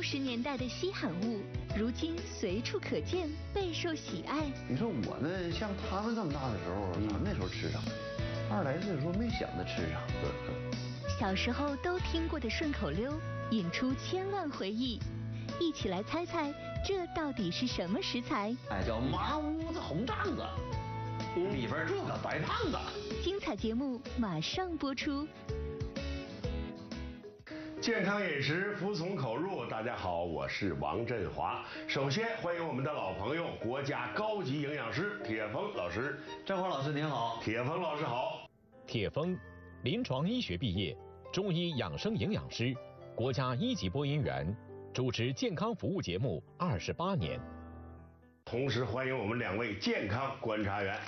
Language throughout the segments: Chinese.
60年代的稀罕物，如今随处可见，备受喜爱。 你说我们像他们这么大的时候，咱们那时候吃啥？20来岁的时候没想着吃啥。 小时候都听过的顺口溜，引出千万回忆。一起来猜猜，这到底是什么食材？ 叫麻屋子红帐子，里边住个白胖子。 精彩节目马上播出。 健康饮食，服从口入。大家好，我是王振华。首先欢迎我们的老朋友，国家高级营养师铁峰老师。 振华老师您好。 铁峰老师好。 铁峰，临床医学毕业，中医养生营养师，国家1级播音员，主持健康服务节目28年。 同时欢迎我们2位健康观察员。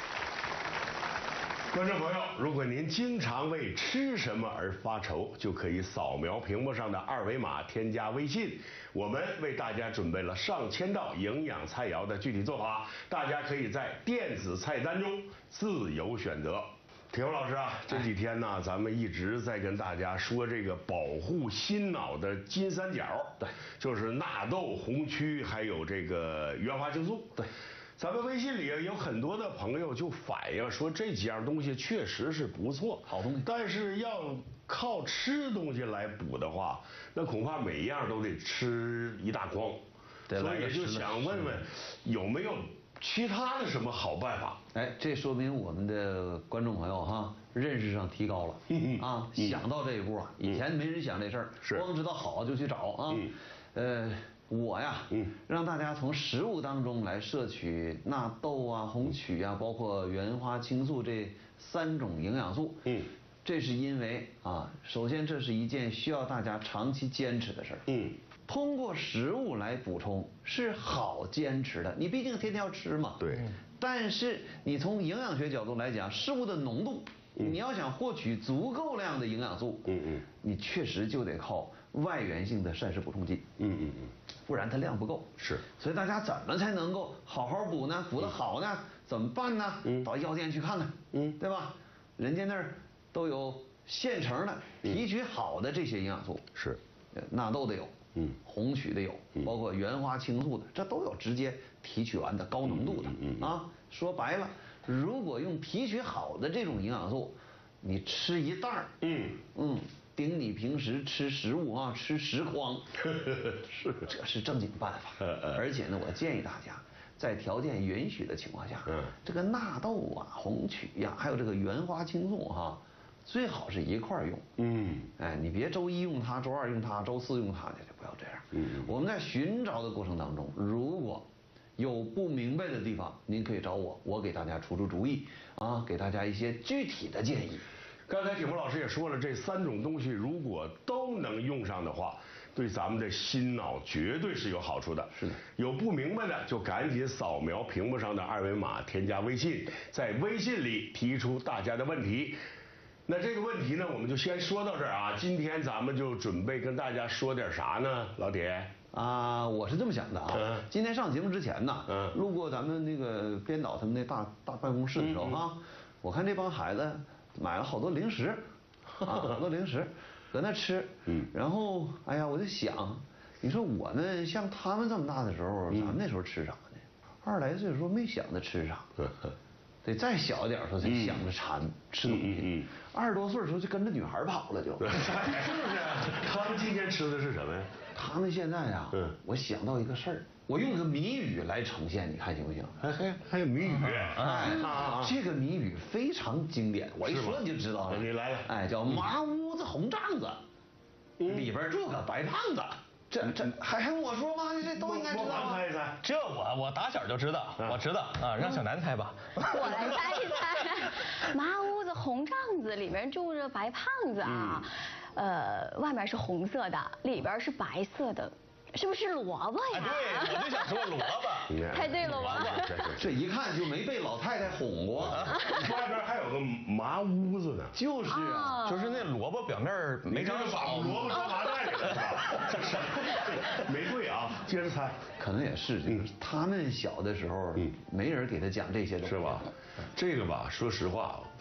观众朋友，如果您经常为吃什么而发愁，就可以扫描屏幕上的2维码添加微信，我们为大家准备了上千道营养菜肴的具体做法，大家可以在电子菜单中自由选择。铁峰老师啊，这几天呢，咱们一直在跟大家说这个保护心脑的金三角，对，就是纳豆、红曲还有这个原花青素，对。咱们微信里有很多的朋友就反映说，这几样东西确实是不错，好东西，但是要靠吃东西来补的话，那恐怕每一样都得吃一大筐。所以就想问问，有没有其他的什么好办法？ 这说明我们的观众朋友哈，认识上提高了啊，想到这一步啊，以前没人想这事儿，光知道好就去找啊。我呀，让大家从食物当中来摄取纳豆啊、红曲啊，包括原花青素这3种营养素。这是因为啊，首先这是一件需要大家长期坚持的事儿。通过食物来补充是好坚持的，你毕竟天天要吃嘛。对。但是你从营养学角度来讲，食物的浓度，你要想获取足够量的营养素，你确实就得靠外源性的膳食补充剂。不然它量不够。是。所以大家怎么才能够好好补呢？补得好呢？怎么办呢？到药店去看看，对吧？人家那儿都有现成的提取好的这些营养素。是。纳豆的有，红曲的有，包括原花青素的，这都有直接提取完的高浓度的。啊，说白了，如果用提取好的这种营养素，你吃一袋儿，顶你平时吃食物啊，吃10筐，是，这是正经办法。而且呢，我建议大家，在条件允许的情况下，这个纳豆啊、红曲呀，还有这个原花青素哈，最好是一块儿用。你别周1用它，周2用它，周4用它，就不要这样。我们在寻找的过程当中，如果有不明白的地方，您可以找我，我给大家出主意啊，给大家一些具体的建议。 刚才铁峰老师也说了，这3种东西如果都能用上的话，对咱们的心脑绝对是有好处的。是的。有不明白的就赶紧扫描屏幕上的2维码，添加微信，在微信里提出大家的问题。那这个问题呢，我们就先说到这儿啊。今天咱们就准备跟大家说点啥呢，老铁？ 我是这么想的啊。今天上节目之前呢，路过咱们那个编导他们那大办公室的时候啊，我看这帮孩子买了好多零食，好多零食，搁那吃。然后哎呀，我就想，你说我们像他们这么大的时候，咱们那时候吃啥呢？20来岁的时候没想着吃啥。得再小一点时候才想着馋吃东西。20多岁的时候就跟着女孩跑了就。是不是？ 他们今天吃的是什么呀？ 他们现在呀，我想到一个事儿，我用个谜语来呈现，你看行不行？ 还有谜语？ 这个谜语非常经典，我一说你就知道了。 你来了。 叫麻屋子红帐子，里边住个白胖子。这还用我说吗？这都应该知道。 猜一猜。 这我打小就知道，我知道啊，让小南猜吧。 我来猜一猜。麻屋子红帐子里面住着白胖子啊，外面是红色的，里边是白色的，是不是萝卜呀？ 对，我就想说萝卜。 猜对了吧？ 这一看就没被老太太哄过。 外边还有个麻屋子呢。 就是啊， 就是那萝卜表面没长把萝卜装麻袋里了。没对啊，接着猜。 可能也是，就是他们小的时候，没人给他讲这些东西， 是吧？这个吧，说实话，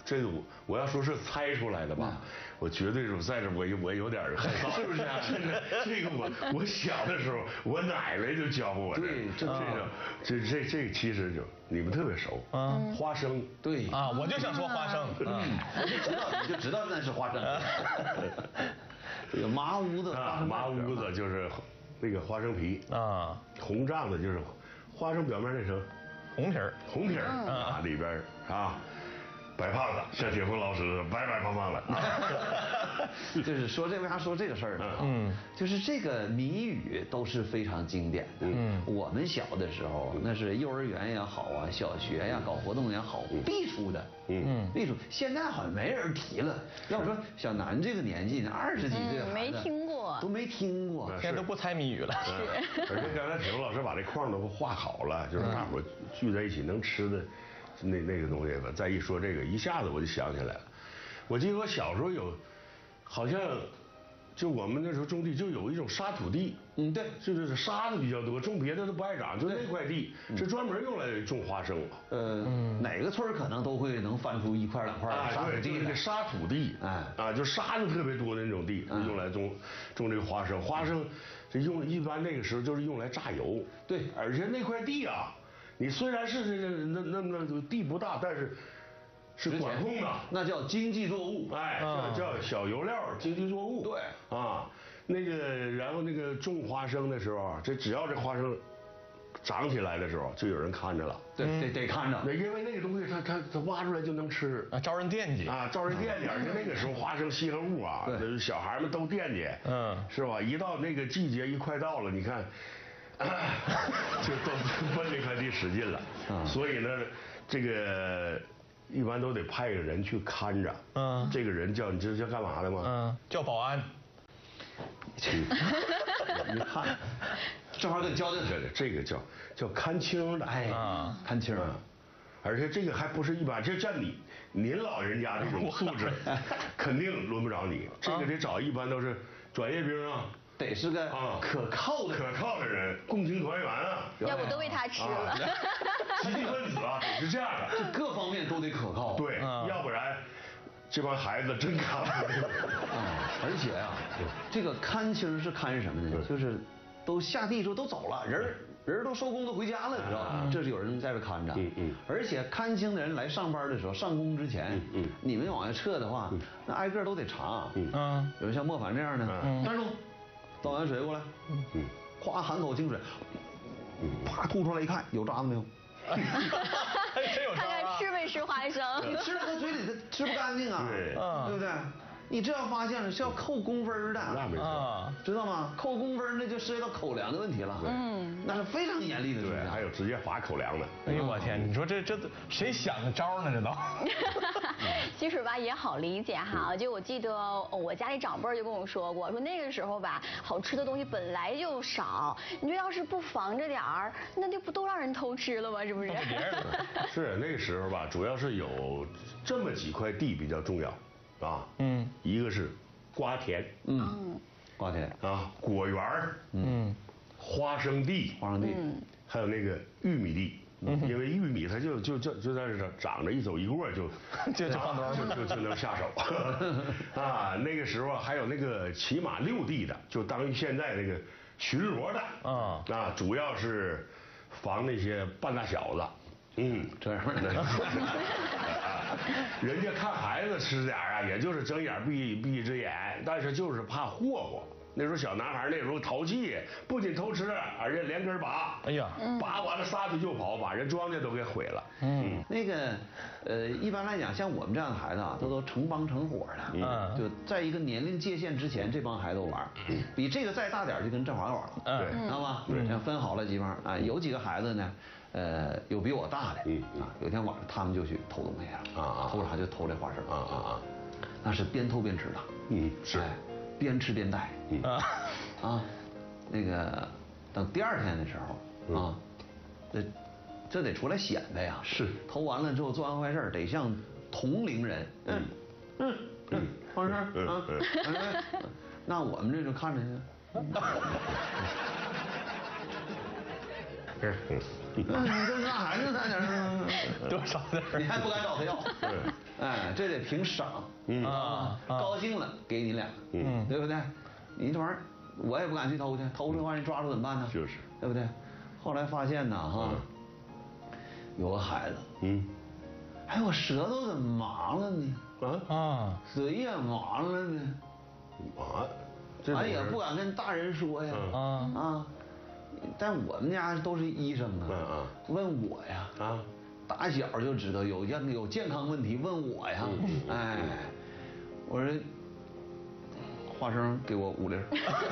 这个我要说是猜出来的吧，我绝对是在这我有点害臊，是不是啊？真的，这个我小的时候，我奶奶就教过我对， 这个其实就你们特别熟，花生， 对啊，我就想说花生， 你就知道那是花生。这个麻屋子， 麻屋子就是那个花生皮啊，红胀的就是花生表面那层红皮儿啊，里边啊。白胖子，像铁峰老师白胖胖的。 就是说为啥说这个事儿呢？就是这个谜语都是非常经典的。我们小的时候，那是幼儿园也好啊，小学呀搞活动也好，必出的。必出。现在好像没人提了。要说小南这个年纪，20几岁的孩子没听过， 都没听过， 现在都不猜谜语了。 而且刚才铁峰老师把这框都画好了，就是大伙聚在一起能吃的。那个东西吧，再一说这个，一下子我就想起来了。我记得我小时候好像就我们那时候种地就有一种沙土地， 对， 就是沙子比较多，种别的都不爱长，就那块地是专门用来种花生。 哪个村可能都会能翻出1块2块沙土地来。 沙土地，就沙子特别多的那种地，用来种这个花生。花生这一般那个时候就是用来榨油。 对， 而且那块地啊。你虽然是这个那地不大，但是管控的， 那叫经济作物， 叫小油料经济作物。 对啊，然后那个种花生的时候，只要这花生长起来的时候，就有人看着了。 对，得看着。 因为那个东西它挖出来就能吃啊，招人惦记啊，招人惦记。而且那个时候花生稀罕物啊，小孩们都惦记，是吧？一到那个季节一快到了，你看。就都奔那块地使劲了，所以呢，这个一般都得派个人去看着。这个人你知道叫干嘛的吗？ 叫保安。 你看，正好给你教的这个叫看清的， 看清。 而且这个还不是一般，就像您老人家这种素质，肯定轮不着你。这个得找一般都是专业兵啊。 得是个可靠的人，共青团员啊， 要不都喂他吃了。 积极分子啊，得是这样的， 这各方面都得可靠。 对，要不然这帮孩子真看不住。 而且啊，这个看清是看什么呢？就是都下地之后都走了，人都收工都回家了，知道吧？这是有人在这看着。而且看清的人来上班的时候，上工之前，你们往下撤的话，那挨个都得查。有人像莫凡这样的，站住。倒碗水过来，咵含口清水，啪吐出来一看，有渣子没有？ 真有渣看看吃没吃花生？ 你吃了搁嘴里，它吃不干净啊，对不对？你这要发现了是要扣工分的， 那没错， 知道吗？扣工分那就涉及到口粮的问题了，那是非常严厉的。 对，还有直接罚口粮的。 哎呦我天，你说这谁想的招呢？这都。 其实吧也好理解哈，就我记得我家里长辈就跟我说过，说那个时候吧好吃的东西本来就少，你说要是不防着点儿，那就不都让人偷吃了吗？是不是？ 是那个时候吧，主要是有这么几块地比较重要。一个是瓜田， 瓜田啊，果园花生地，还有那个玉米地，因为玉米它就在这长着，一走一过就放多就能下手啊。那个时候还有那个起码6地的，就当于现在那个巡逻的主要是防那些半大小子。 这样的。 人家看孩子吃点啊，也就是睁眼闭一只眼，但是就是怕霍霍。那时候小男孩那时候淘气，不仅偷吃，而且连根拔。哎呀，拔完了撒腿就跑，把人庄稼都给毁了。 那个一般来讲，像我们这样的孩子啊，都成帮成伙的。就在一个年龄界限之前，这帮孩子玩，比这个再大点就跟正华玩了。 对， 知道吗？这样分好了几帮啊，有几个孩子呢。有比我大的，有天晚上他们就去偷东西了，偷啥就偷这花生，那是边偷边吃的， 是， 边吃边带，那个等第2天的时候这得出来显摆呀， 是， 偷完了之后做完坏事得像同龄人，花生那我们这就看着去。 你这干啥呢？在那儿多少点你还不敢找他要？哎，这得凭赏。高兴了给你2个，对不对？你这玩意儿我也不敢去偷去，偷的话你抓住怎么办呢？ 就是， 对不对？后来发现呢，哈，有个孩子，哎，我舌头怎么麻了呢？嘴也麻了呢。俺也不敢跟大人说呀。但我们家都是医生啊。问我呀。打小就知道有健康问题问我呀。哎，我说花生给我5粒。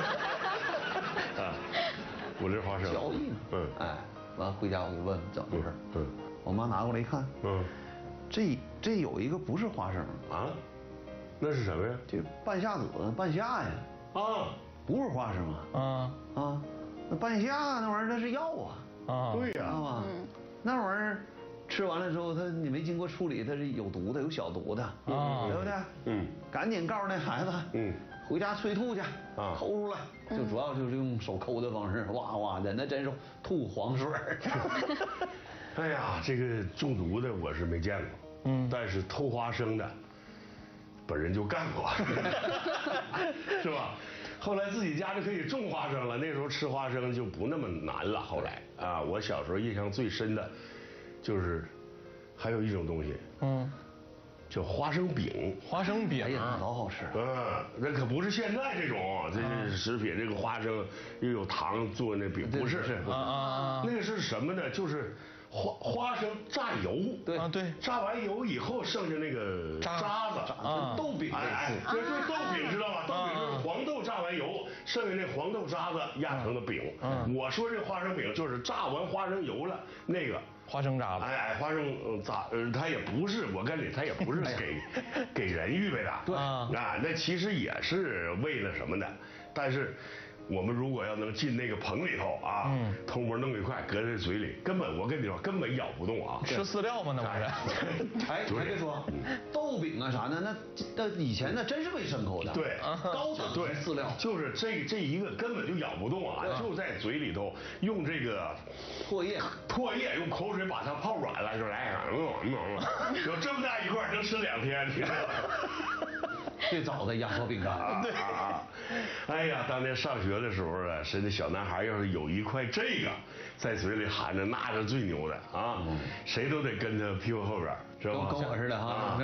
5粒花生。 交易嘛。哎，完回家我就问怎么回事。我妈拿过来一看。这有一个不是花生啊。那是什么呀？ 这半夏子，半夏呀。不是花生啊。那半夏那玩意儿那是药啊。 对呀。 知道吧？那玩意儿吃完了之后，你没经过处理，它是有毒的，有小毒的，对不对？赶紧告诉那孩子，回家催吐去，抠出来，就主要就是用手抠的方式，哇哇的，那真是吐黄水。 哎呀，这个中毒的我是没见过，但是偷花生的，本人就干过，是吧？后来自己家就可以种花生了，那时候吃花生就不那么难了。后来啊，我小时候印象最深的，就是还有一种东西，叫花生饼。 花生饼， 哎呀，老好吃了。那可不是现在这种，这是食品，这个花生又有糖做那饼，不是，那个是什么呢？就是花生榨油， 对， 榨完油以后剩下那个渣子， 豆饼， 对，豆饼知道吧？豆饼就是黄豆榨完油，剩下那黄豆渣子压成的饼。我说这花生饼就是榨完花生油了那个。 花生渣子， 花生渣，它也不是，我跟你，它也不是给人预备的， 对那其实也是为了什么的，但是我们如果要能进那个棚里头啊，偷摸弄一块搁在嘴里，我跟你说根本咬不动啊， 吃饲料吗？那不是？ 哎，还别说，豆饼啊啥的，那以前那真是喂牲口的， 对， 高等级饲料， 就是这一个根本就咬不动啊，就在嘴里头用这个唾液用口水把它泡软了，就来，有这么大一块能吃2天，你知道吗？ 最早的压缩饼干， 对哎呀，当年上学的时候啊，是那小男孩要是有一块这个在嘴里含着，那是最牛的啊，谁都得跟他屁股后边，知道吗？ 跟我似的哈，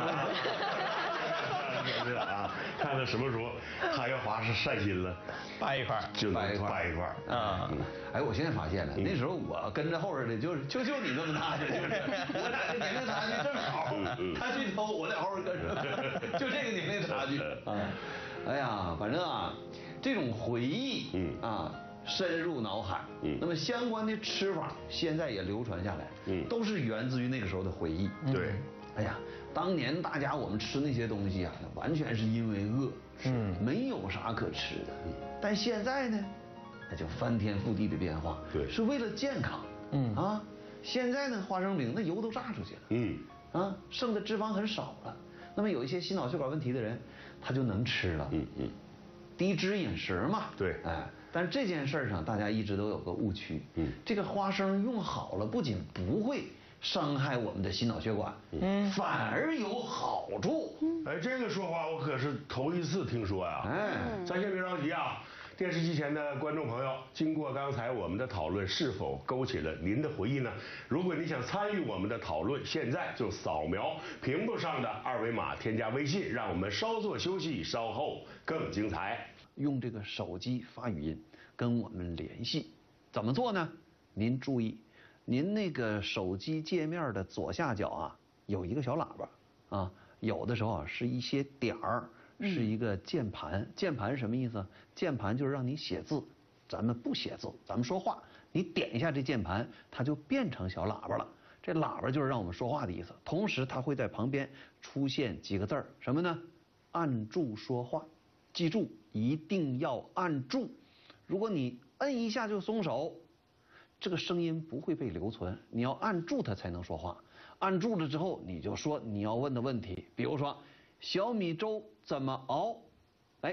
看他什么时候他要发是善心了， 掰一块就掰一块啊。哎，我现在发现了，那时候我跟着后边的就你那么大，就是我俩这年龄差距正好，他去偷，我在后边跟着，就这个年龄差距啊。哎呀，反正啊，这种回忆深入脑海。那么相关的吃法现在也流传下来，都是源自于那个时候的回忆。 对， 哎呀，当年我们吃那些东西啊，完全是因为饿，没有啥可吃的。但现在呢，那就翻天覆地的变化， 对， 是为了健康。现在呢，花生饼那油都炸出去了，剩的脂肪很少了。那么有一些心脑血管问题的人，他就能吃了。低脂饮食嘛。 对， 但是这件事上，大家一直都有个误区。这个花生用好了，不仅不会伤害我们的心脑血管，反而有好处。 哎，这个说法我可是头一次听说呀。咱先别着急啊。电视机前的观众朋友，经过刚才我们的讨论，是否勾起了您的回忆呢？如果你想参与我们的讨论，现在就扫描屏幕上的2维码，添加微信，让我们稍作休息，稍后更精彩。 用这个手机发语音跟我们联系，怎么做呢？您注意，您那个手机界面的左下角有一个小喇叭有的时候是一些点儿。是一个键盘，键盘什么意思？键盘就是让你写字，咱们不写字，咱们说话，你点一下这键盘，它就变成小喇叭了。这喇叭就是让我们说话的意思，同时它会在旁边出现几个字儿，什么呢？按住说话，记住一定要按住。如果你摁一下就松手，这个声音不会被留存，你要按住它才能说话。按住了之后，你就说你要问的问题，比如说小米粥怎么熬？哎，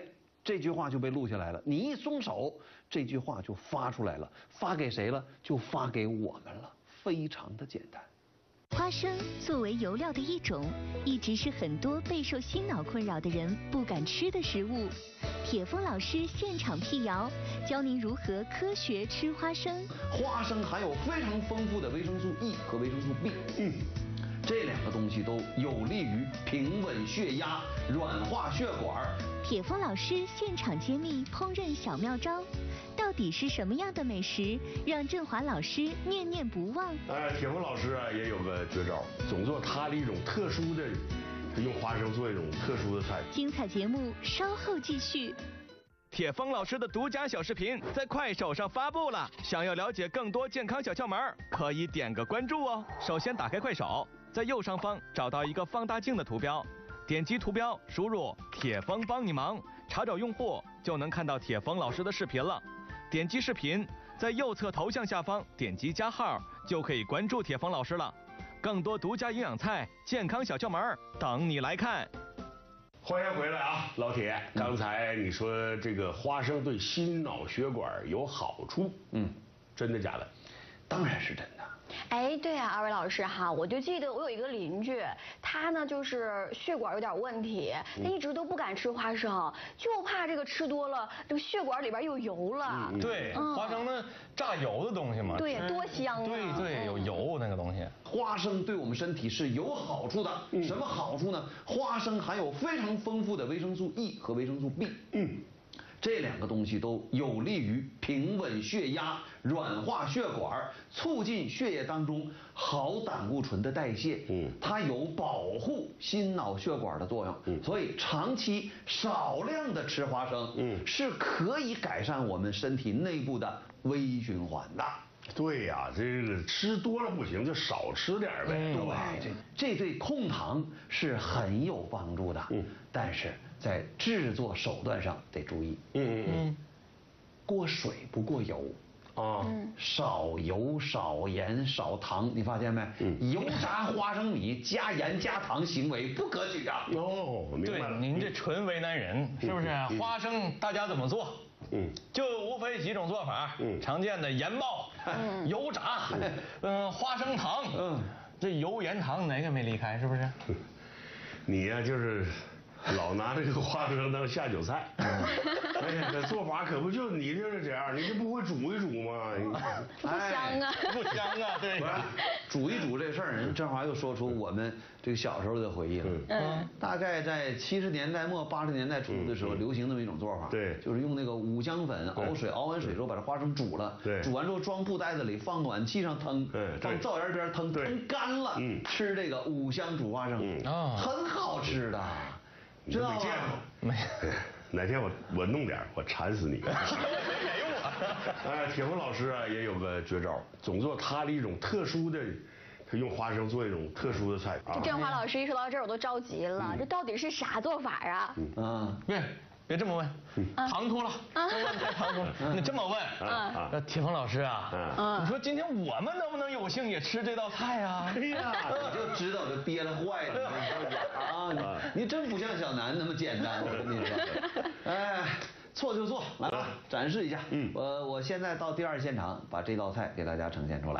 这句话就被录下来了。你一松手，这句话就发出来了，发给谁了？就发给我们了，非常的简单。 花生作为油料的一种，一直是很多备受心脑困扰的人不敢吃的食物。铁峰老师现场辟谣，教您如何科学吃花生。 花生含有非常丰富的维生素 E 和维生素 B，这两个东西都有利于平稳血压、软化血管。 铁峰老师现场揭秘烹饪小妙招，到底是什么样的美食让振华老师念念不忘？ 铁峰老师啊也有个绝招，总做他的一种特殊的，用花生做一种特殊的菜。 精彩节目稍后继续。 铁峰老师的独家小视频在快手上发布了，想要了解更多健康小窍门，可以点个关注哦。首先打开快手，在右上方找到一个放大镜的图标，点击图标，输入铁峰帮你忙，查找用户就能看到铁峰老师的视频了。点击视频，在右侧头像下方点击加号，就可以关注铁峰老师了。更多独家营养菜、健康小窍门等你来看。 欢迎回来啊，老铁！刚才你说这个花生对心脑血管有好处，真的假的？ 当然是真的。 哎，对啊，二位老师哈，我就记得我有一个邻居，他呢就是血管有点问题，他一直都不敢吃花生，就怕这个吃多了，这个血管里边有油了。 对，花生那榨油的东西嘛。 对，多香啊！ 对，有油那个东西。 花生对我们身体是有好处的，什么好处呢？花生含有非常丰富的维生素 E 和维生素 B，这两个东西都有利于平稳血压、软化血管、促进血液当中好胆固醇的代谢。它有保护心脑血管的作用。所以长期少量的吃花生，是可以改善我们身体内部的微循环的。 对呀，这个吃多了不行，就少吃点呗。 对，这对控糖是很有帮助的。但是在制作手段上得注意。过水不过油。少油、少盐、少糖，你发现没？油炸花生米加盐加糖行为不可取啊！ 哦，明白了。 对，您这纯为难人，是不是？花生大家怎么做？就无非几种做法。常见的盐爆、油炸，花生糖，这油盐糖哪个没离开？是不是？ 你呀，就是老拿这个花生当下酒菜。哎呀，这做法可不就你就是这样，你这不会煮一煮吗？ 不香啊！ 不香啊！对， 煮一煮这事儿，人振华又说出我们这个小时候的回忆了。大概在70年代末80年代初的时候，流行那么一种做法， 对， 就是用那个五香粉熬水，熬完水之后把这花生煮了，煮完之后装布袋子里，放暖气上腾，放灶沿边腾干了，吃这个五香煮花生，很好吃的，知道吗？ 没见过，没。哪天我弄点，我馋死你！别用我。 铁峰老师啊也有个绝招，总做他的一种特殊的，他用花生做一种特殊的菜。 这振华老师一说到这儿，我都着急了，这到底是啥做法啊？ 别这么问，唐突了，太唐突了。你这么问，铁峰老师啊，你说今天我们能不能有幸也吃这道菜啊？ 哎呀，你就知道这憋了坏了啊！你真不像小南那么简单，我跟你说。哎，错就错，来吧，展示一下。我现在到第2现场，把这道菜给大家呈现出来。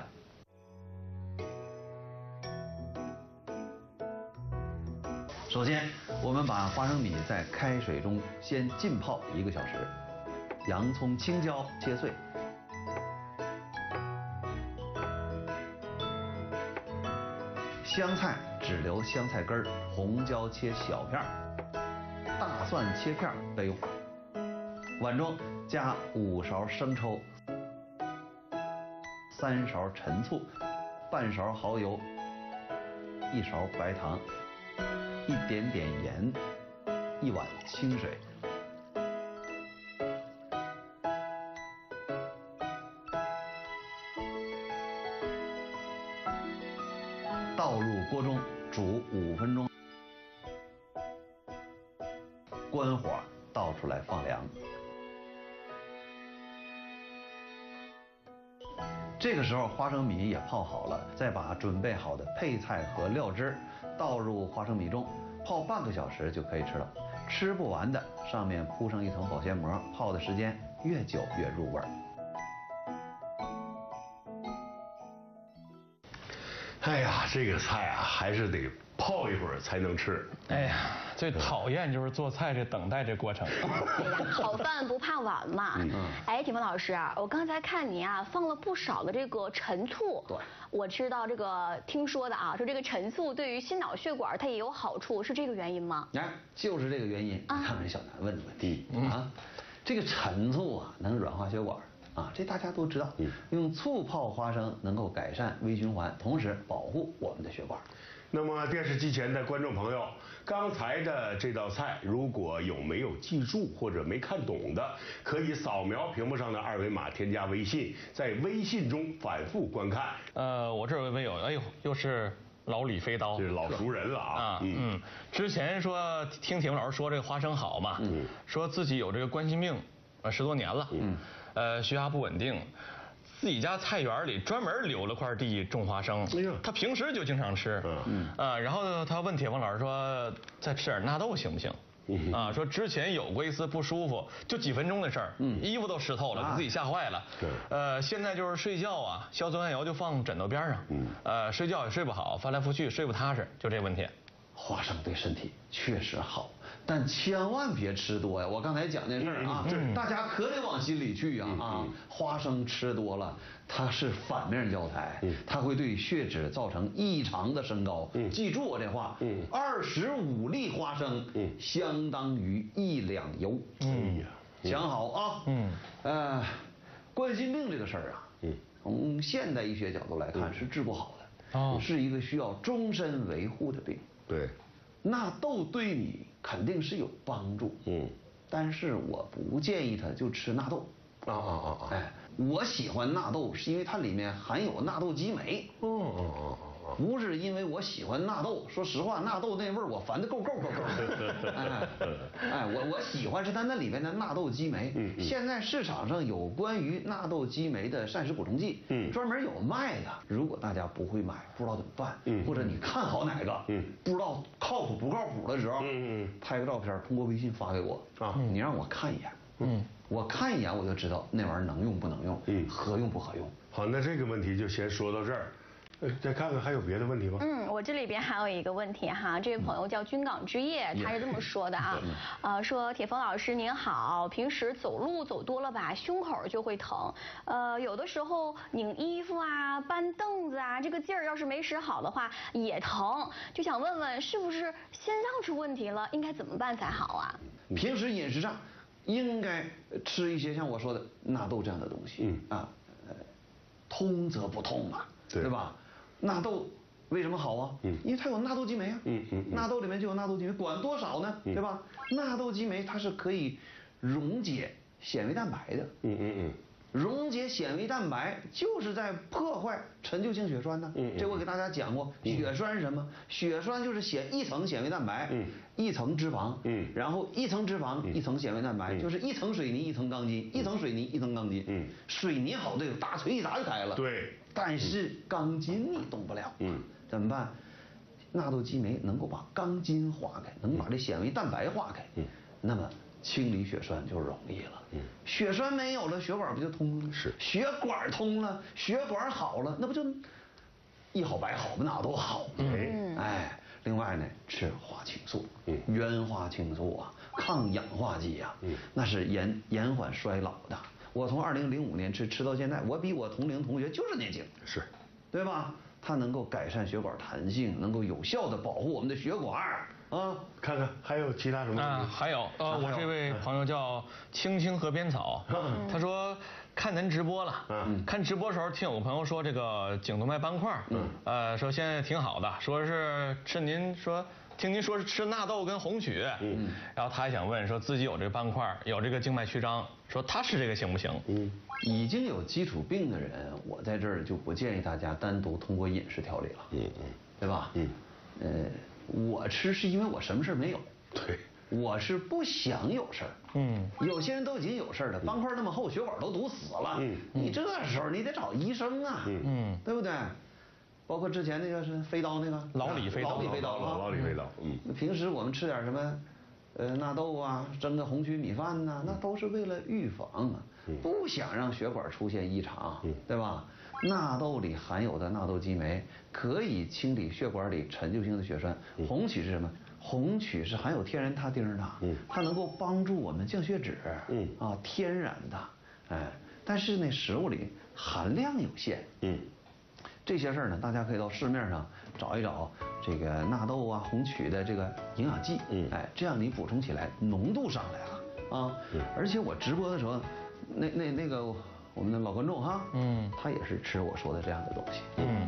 首先，我们把花生米在开水中先浸泡1个小时，洋葱、青椒切碎，香菜只留香菜根儿，红椒切小片儿，大蒜切片儿备用。碗中加5勺生抽，3勺陈醋，半勺蚝油，1勺白糖。1点点盐，1碗清水，倒入锅中煮5分钟，关火倒出来放凉。这个时候花生米也泡好了，再把准备好的配菜和料汁倒入花生米中，泡半个小时就可以吃了。吃不完的上面铺上一层保鲜膜，泡的时间越久越入味儿。 哎呀，这个菜啊，还是得泡一会儿才能吃。 哎呀，最讨厌就是做菜这等待这过程。 哎呀，好饭不怕晚嘛。哎，铁峰老师啊，我刚才看您啊放了不少的这个陈醋。 对。 我知道这个听说的啊，说这个陈醋对于心脑血管它也有好处，是这个原因吗？ 哎，就是这个原因。你看看小南问的问题啊，这个陈醋啊能软化血管。啊，这大家都知道。用醋泡花生能够改善微循环，同时保护我们的血管。 那么电视机前的观众朋友，刚才的这道菜如果有没有记住或者没看懂的，可以扫描屏幕上的二维码，添加微信，在微信中反复观看。 我这儿微友，哎呦，又是老李飞刀， 这是老熟人了啊。 之前说听铁峰老师说这个花生好嘛，说自己有这个冠心病，10多年了。血压不稳定，自己家菜园里专门留了块地种花生。他平时就经常吃。然后呢，他问铁峰老师说，再吃点纳豆行不行？说之前有过一次不舒服，就几分钟的事儿，衣服都湿透了，给自己吓坏了。现在就是睡觉啊，硝酸盐就放枕头边上，睡觉也睡不好，翻来覆去睡不踏实，就这问题。 花生对身体确实好，但千万别吃多呀！我刚才讲那事儿啊，大家可得往心里去啊！花生吃多了，它是反面教材，它会对血脂造成异常的升高。记住我这话，25粒花生相当于1两油。想好啊！冠心病这个事儿啊，从现代医学角度来看是治不好的，是一个需要终身维护的病。 对， 纳豆对你肯定是有帮助，但是我不建议他就吃纳豆。哎，我喜欢纳豆是因为它里面含有纳豆激酶。不是因为我喜欢纳豆，说实话，纳豆那味儿我烦得够。我喜欢是它那里面的纳豆激酶。现在市场上有关于纳豆激酶的膳食补充剂，专门有卖的。如果大家不会买，不知道怎么办，或者你看好哪个，不知道靠谱不靠谱的时候，拍个照片，通过微信发给我你让我看一眼，我看一眼我就知道那玩意儿能用不能用，合用不合用。 好，那这个问题就先说到这儿。再看看还有别的问题吗？ 我这里边还有一个问题哈，这位朋友叫军港之夜，他是这么说的啊，说铁峰老师您好，平时走路走多了吧，胸口就会疼，有的时候拧衣服啊、搬凳子啊，这个劲儿要是没使好的话也疼，就想问问是不是心脏出问题了，应该怎么办才好啊？ 平时饮食上应该吃一些像我说的纳豆这样的东西，通则不痛嘛，对吧？纳豆为什么好啊？因为它有纳豆激酶啊。纳豆里面就有纳豆激酶，管多少呢？对吧？纳豆激酶它是可以溶解纤维蛋白的。溶解纤维蛋白就是在破坏陈旧性血栓呢。这我给大家讲过，血栓是什么？血栓就是一层纤维蛋白，一层脂肪，然后一层脂肪，一层纤维蛋白，就是一层水泥，一层钢筋，一层水泥，一层钢筋。水泥好对，大锤一砸就开了。对。但是钢筋你动不了，怎么办？纳豆激酶能够把钢筋化开，能把这纤维蛋白化开，那么清理血栓就容易了。血栓没有了，血管不就通了？是，血管通了，血管好了，那不就一好百好，哪都好？另外呢，吃花青素，原花青素啊，抗氧化剂啊，那是延缓衰老的。我从2005年吃到现在，我比我同龄同学就是年轻，是，对吧？它能够改善血管弹性，能够有效的保护我们的血管啊。看看还有其他什么？ 还有我这位朋友叫青青河边草，他说看您直播了，看直播时候听有个朋友说这个颈动脉斑块，说现在挺好的，说是听您说是吃纳豆跟红曲，然后他还想问说自己有这个斑块，有这个静脉曲张，说他吃这个行不行？ 已经有基础病的人，我在这儿就不建议大家单独通过饮食调理了，对吧？我吃是因为我什么事没有，对，我是不想有事儿，有些人都已经有事儿了，斑块那么厚，血管都堵死了，你这时候你得找医生啊，对不对？包括之前那个是飞刀那个老李飞刀， 平时我们吃点什么纳豆啊，蒸个红曲米饭呐，那都是为了预防啊，不想让血管出现异常，对吧？纳豆里含有的纳豆激酶可以清理血管里陈旧性的血栓。红曲是什么？红曲是含有天然他汀的，它能够帮助我们降血脂，天然的，哎，但是呢，食物里含量有限，这些事儿呢，大家可以到市面上找一找这个纳豆啊、红曲的这个营养剂，哎，这样你补充起来浓度上来了啊，而且我直播的时候，那个我们的老观众哈，他也是吃我说的这样的东西，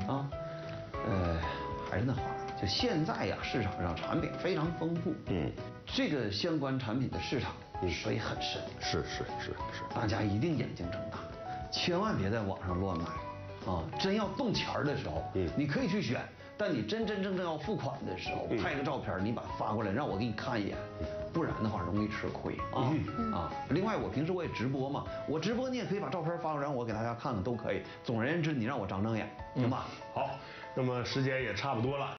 还是那话。就现在呀，市场上产品非常丰富，这个相关产品的市场水很深， 是， 大家一定眼睛睁大，千万别在网上乱买，啊，真要动钱儿的时候，你可以去选，但你真正要付款的时候，拍个照片，你把它发过来，让我给你看一眼，不然的话容易吃亏啊。另外，我平时我也直播嘛，我直播你也可以把照片发过来，让我给大家看看都可以。总而言之，你让我长眼，行吧？ 好，那么时间也差不多了。